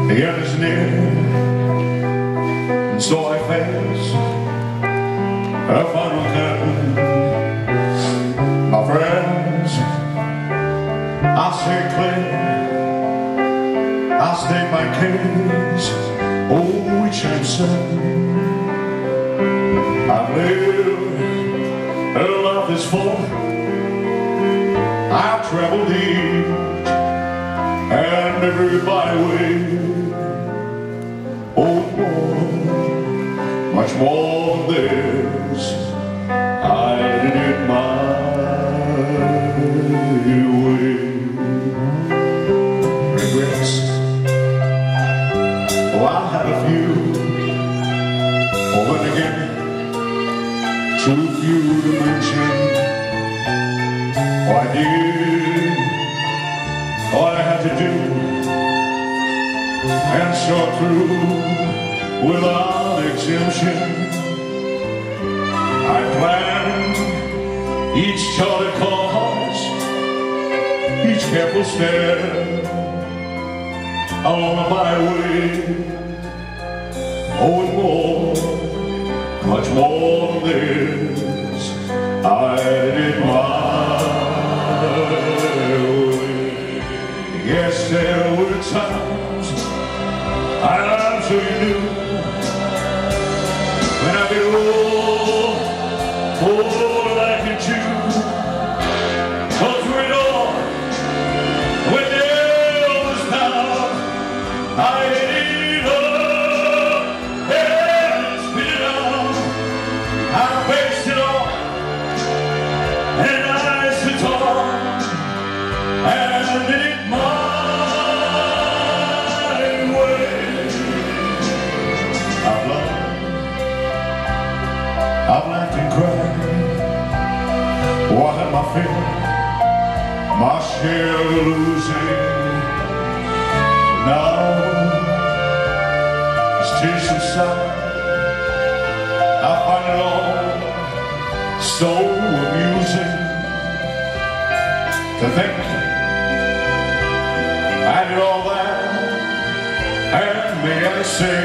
The end is near, and so I face a final curtain. My friends, I'll stay clear, I'll state my case, oh, each and certain. I've lived a life that's full, I've traveled each and every byway. Oh, more, much more than this, I did it my way. Regrets, oh, I had a few, oh, then again, too few to mention. Oh, I did all I had to do and saw through without exemption. I planned each charted course, each careful step along my way. Oh, and more, much more than this, I did my way. Yes, there were times I'm sure you knew when I get old, all I can chew. Go through it all, when there was power, I ate it up and spit it out. I faced it all, and I sit on and did it my I've laughed and cried, oh, I had my fill, my share of losing. Now, as tears subside, I find it all so amusing to think I did all that, and may I say,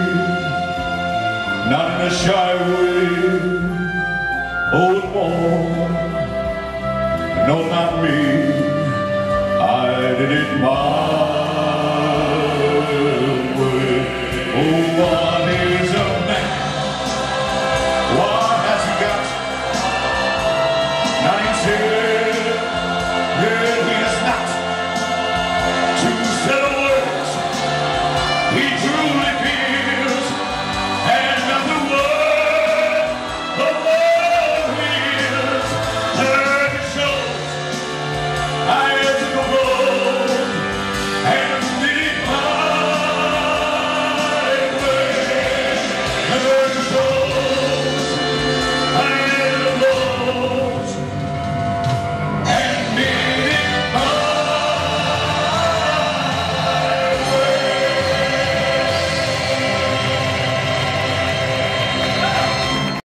not in a shy way, oh, more, no, not me, I did it my way. Oh, what is a man? What has he got? Not himself, yet he is not. To say the words he truly feels, and not the word the world hears. There it shows I took a road and did it my way. There it shows